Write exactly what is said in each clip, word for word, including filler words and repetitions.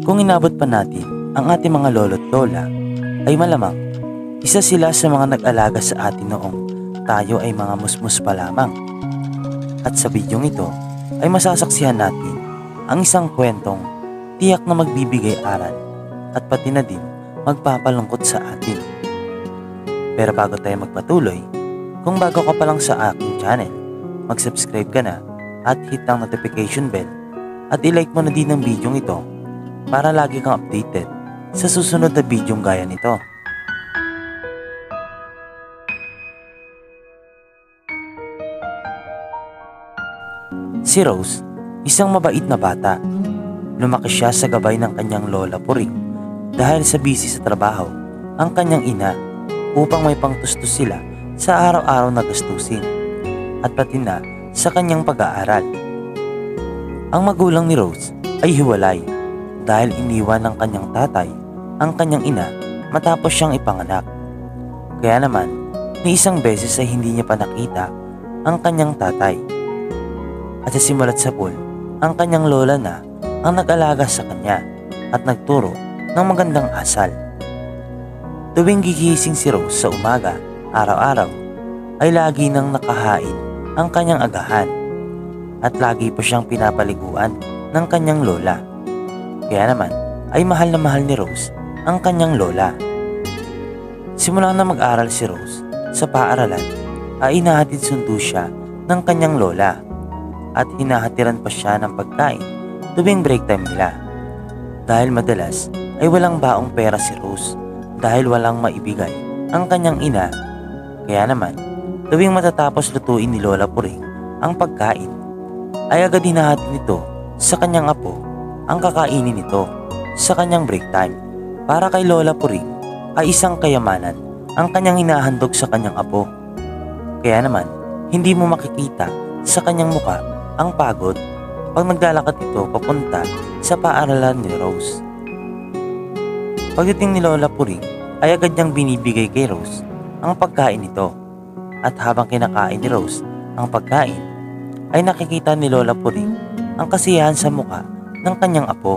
Kung inabot pa natin ang ating mga lolo't lola, ay malamang isa sila sa mga nag-alaga sa atin noong tayo ay mga musmus pa lamang. At sa bidyong ito ay masasaksihan natin ang isang kwentong tiyak na magbibigay aral at pati na din magpapalungkot sa atin. Pero bago tayo magpatuloy, kung bago ka pa lang sa aking channel, mag-subscribe ka na at hit ang notification bell at i-like mo na din ang bidyong ito para lagi kang updated sa susunod na bidyong gaya nito. Si Rose, isang mabait na bata. Lumaki siya sa gabay ng kanyang lola Puring dahil sa busy sa trabaho ang kanyang ina upang may pangtustos sila sa araw-araw na gastusin at pati na sa kanyang pag-aaral. Ang magulang ni Rose ay hiwalay dahil iniwan ng kanyang tatay ang kanyang ina matapos siyang ipanganak. Kaya naman, ni isang beses ay hindi niya pa nakita ang kanyang tatay. At sa simulat sa pool, ang kanyang lola na ang nag-alaga sa kanya at nagturo ng magandang asal. Tuwing gigising si Rose sa umaga, araw-araw, ay lagi nang nakahain ang kanyang agahan at lagi pa siyang pinapaliguan ng kanyang lola. Kaya naman ay mahal na mahal ni Rose ang kanyang lola. Simula na mag-aral si Rose sa paaralan ay inahatid sundo siya ng kanyang lola at hinahatiran pa siya ng pagkain tuwing break time nila. Dahil madalas ay walang baong pera si Rose dahil walang maibigay ang kanyang ina. Kaya naman, tuwing matatapos lutuin ni Lola Puring ang pagkain, ay agad hinahatid nito sa kanyang apo ang kakainin nito sa kanyang break time. Para kay Lola Puring ay isang kayamanan ang kanyang hinahandog sa kanyang apo. Kaya naman, hindi mo makikita sa kanyang muka ang pagod pag naglalakad ito papunta sa paaralan ni Rose. Pagdating ni Lola Puring ay agad niyang binibigay kay Rose ang pagkain nito, at habang kinakain ni Rose ang pagkain ay nakikita ni Lola Puring ang kasiyahan sa muka ng kanyang apo.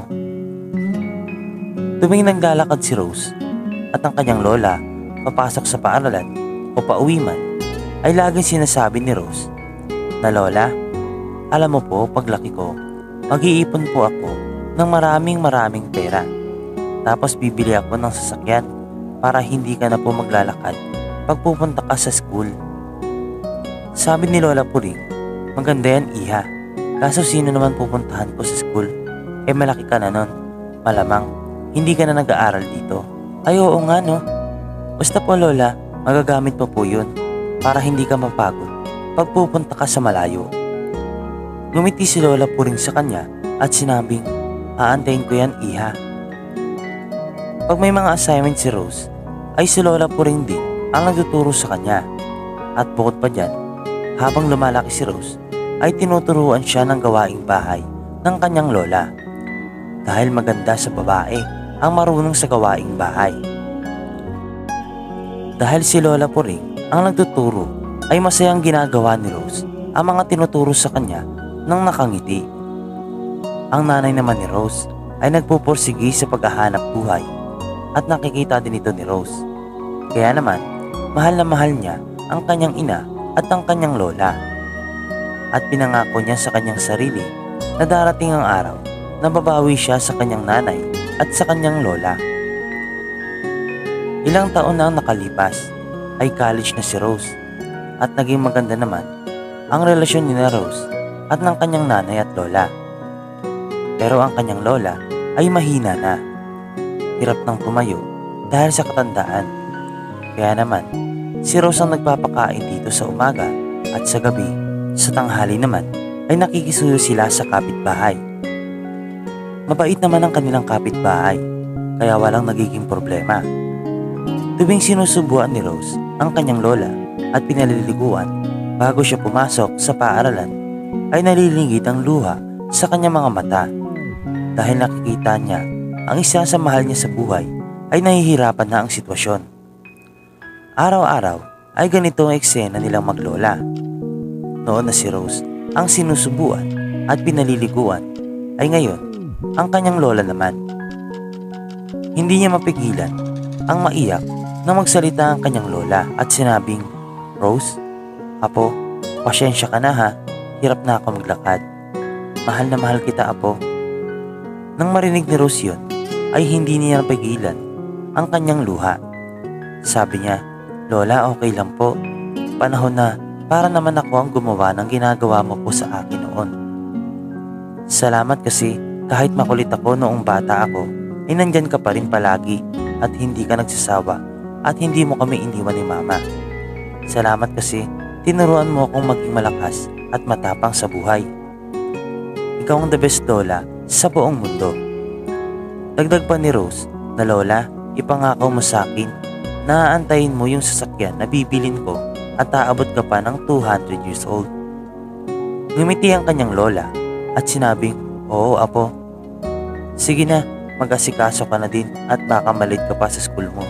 Tuwing naglalakad si Rose at ang kanyang lola papasok sa paaralan o pauwi man, ay laging sinasabi ni Rose na, "Lola, alam mo po, paglaki ko, mag-iipon po ako ng maraming maraming pera. Tapos bibili ako ng sasakyan para hindi ka na po maglalakad pag pupunta ka sa school." Sabi ni Lola Puring, "Maganda yan, iha. Kaso sino naman pupuntahan ko sa school? Eh malaki ka na nun. Malamang, hindi ka na nag-aaral dito." "Ay oo nga no. Basta po Lola, magagamit pa po yun para hindi ka mapagod pag pupunta ka sa malayo." Ngumiti si Lola Puring sa kanya at sinabing, "Aantayin ko yan, iha." Pag may mga assignment si Rose, ay si Lola Puring din ang nagtuturo sa kanya. At bukod pa dyan, habang lumalaki si Rose, ay tinuturuan siya ng gawaing bahay ng kanyang lola. Dahil maganda sa babae ang marunong sa gawaing bahay. Dahil si Lola Puring ang nagtuturo, ay masayang ginagawa ni Rose ang mga tinuturo sa kanya nang nakangiti. Ang nanay naman ni Rose ay nagpupursigi sa paghahanap buhay at nakikita din ito ni Rose. Kaya naman, mahal na mahal niya ang kanyang ina at ang kanyang lola. At pinangako niya sa kanyang sarili na darating ang araw na babawi siya sa kanyang nanay at sa kanyang lola. Ilang taon na ang nakalipas, ay college na si Rose at naging maganda naman ang relasyon ni na Rose at ng kanyang nanay at lola. Pero ang kanyang lola ay mahina na. Hirap nang tumayo dahil sa katandaan. Kaya naman, si Rose ang nagpapakain dito sa umaga at sa gabi. Sa tanghali naman ay nakikisuyo sila sa kapitbahay. Mabait naman ang kanilang kapitbahay, kaya walang nagiging problema. Tuwing sinusubuan ni Rose ang kanyang lola at pinaliliguan bago siya pumasok sa paaralan, ay nalilingid ang luha sa kanyang mga mata dahil nakikita niya ang isa sa mahal niya sa buhay ay nahihirapan na ang sitwasyon. Araw-araw ay ganito ang eksena nilang maglola. Noon na si Rose ang sinusubuan at pinaliliguan, ay ngayon ang kanyang lola naman Hindi niya mapigilan ang maiyak na magsalita ang kanyang lola at sinabing, "Rose, apo, pasyensya ka na ha, hirap na ako maglakad. Mahal na mahal kita, apo." Nang marinig ni Rose yun, ay hindi niya napigilan ang kanyang luha. Sabi niya, "Lola, okay lang po. Panahon na para naman ako ang gumawa ng ginagawa mo po sa akin noon. Salamat kasi kahit makulit ako noong bata ako, ay nandyan ka pa rin palagi at hindi ka nagsasawa at hindi mo kami iniwan ni mama. Salamat kasi tinuruan mo akong maging malakas at matapang sa buhay. Ikaw ang the best lola sa buong mundo." Dagdag pa ni Rose na, "Lola, ipangako mo sa akin na aantayin mo yung sasakyan na bibilin ko at aabot ka pa ng two hundred years old." Ngumiti ang kanyang lola at sinabing, "Oo, apo. Sige na, mag-asikaso ka na din at baka malate ka pa sa school mo."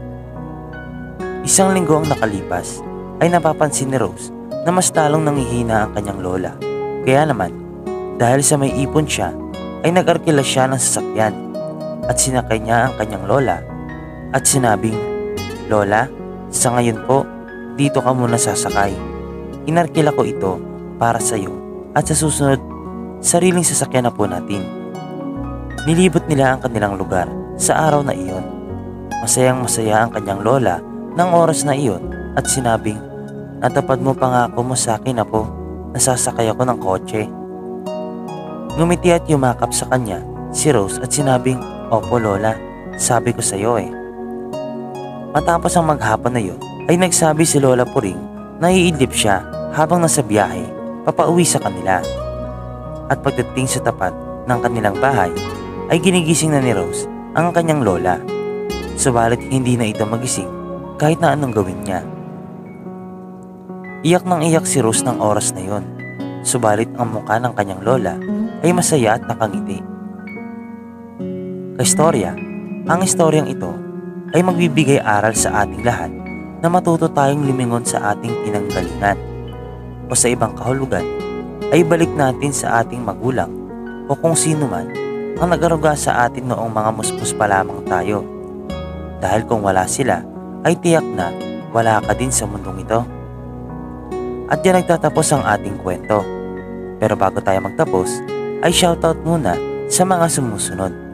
Isang linggo ang nakalipas ay napapansin ni Rose na mas talong nangihina ang kanyang lola. Kaya naman, dahil sa may ipon siya, ay nag-arkila siya ng sasakyan at sinakay niya ang kanyang lola at sinabing, "Lola, sa ngayon po, dito ka muna sasakay. Inarkila ko ito para sa iyo at sa susunod, sariling sasakyan na po natin." Nilibot nila ang kanilang lugar sa araw na iyon. Masayang masaya ang kanyang lola ng oras na iyon at sinabing, "Natapad mo pangako mo sa akin, apo, nasasakay ako ng kotse." Ngumiti at yumakap sa kanya si Rose at sinabing, "Opo, lola, sabi ko sa iyo eh." Matapos ang maghapon na iyon, ay nagsabi si Lola Puring na iidlip siya habang nasa biyahe papauwi sa kanila. At pagdating sa tapat ng kanilang bahay, ay ginigising na ni Rose ang kanyang lola. Subalit hindi na ito magising kahit na anong gawin niya. Iyak nang iyak si Rose ng oras na yon. Subalit ang mukha ng kanyang lola ay masaya at nakangiti. Kaistorya, ang istoryang ito ay magbibigay aral sa ating lahat na matuto tayong lumingon sa ating pinanggalingan o sa ibang kahulugan ay balik natin sa ating magulang o kung sino man ang nag-aruga sa atin noong mga muspus pa lamang tayo. Dahil kung wala sila ay tiyak na wala ka din sa mundong ito. At yan nagtatapos ang ating kwento. Pero bago tayo magtapos ay shoutout muna sa mga sumusunod.